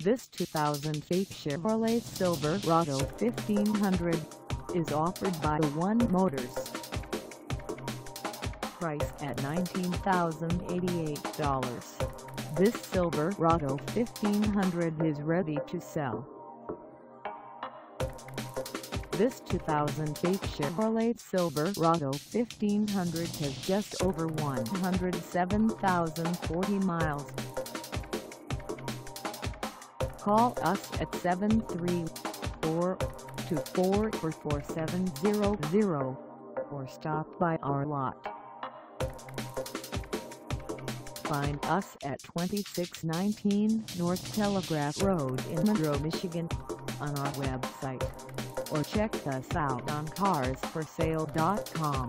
This 2008 Chevrolet Silverado 1500 is offered by One Motors. Price at $19,088. This Silverado 1500 is ready to sell. This 2008 Chevrolet Silverado 1500 has just over 107,040 miles. Call us at 734-244-4700 or stop by our lot. Find us at 2619 North Telegraph Road in Monroe, Michigan, on our website, or check us out on carsforsale.com.